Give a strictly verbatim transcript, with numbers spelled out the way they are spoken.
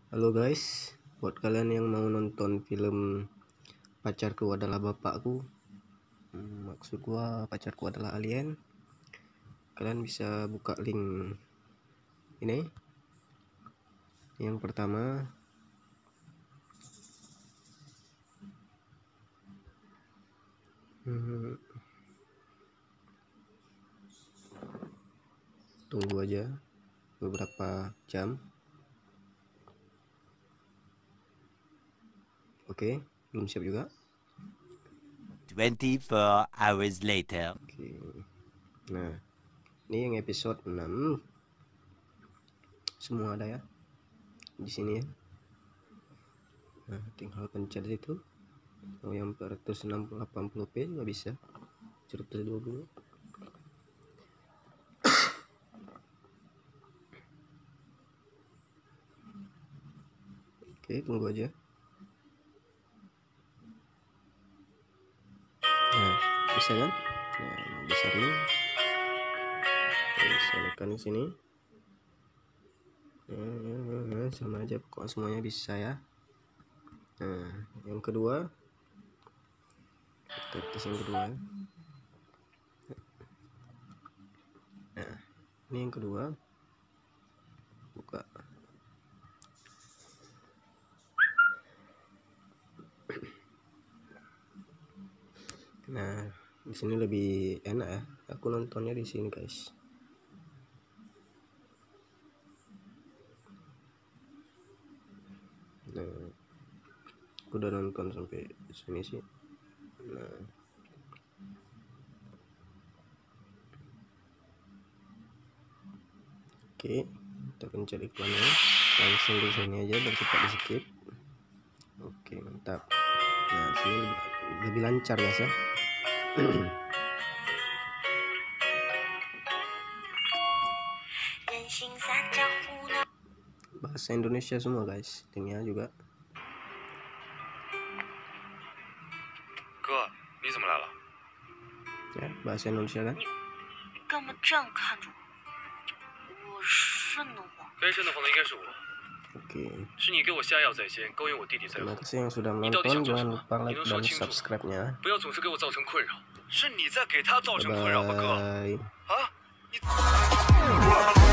Halo guys, buat kalian yang mau nonton film Pacarku Adalah Bapakku, hmm, maksud gua pacarku adalah alien, kalian bisa buka link ini. Yang pertama, hmm, tunggu aja beberapa jam. Oke, belum siap juga. twenty-four hours later. Oke. Nah, ini yang episode enam. Semua ada ya di sini ya. Nah, tinggal pencet itu. Oh, yang empat ratus enam puluh delapan puluh p nggak bisa. seratus dua puluh. Oke, tunggu aja. Nah, bisa kan? Nah, besarin. Bisa tekan di sini. Nah, sama aja pokoknya semuanya bisa ya. Nah, yang kedua, kita tes yang kedua. Nah, ini yang kedua. Buka. Nah, di sini lebih enak ya. Aku nontonnya di sini, guys. Nah, aku udah nonton sampai sini sih. Nah, oke, kita pencet iklannya. Langsung di sini aja, bercepat di skip. Oke, mantap. Nah, di sini lebih, lebih lancar guys ya. Bahasa Indonesia semua guys, tinggal juga. 哥，你怎么来了？ Ya, bahasa Indonesia kan? 干嘛这样看着我？我瘆得慌。 该瘆得慌的应该是我， Oke. 是你给我下药在先，勾引我弟弟在后。 Terima kasih yang sudah 你到底 menonton, 想做什 jangan 么？ lupa 你 like 能说 dan 清楚吗？ subscribe-nya. 不要总是给我造成困扰。是你在给他造成困扰吧，哥？ Bye. 啊？你。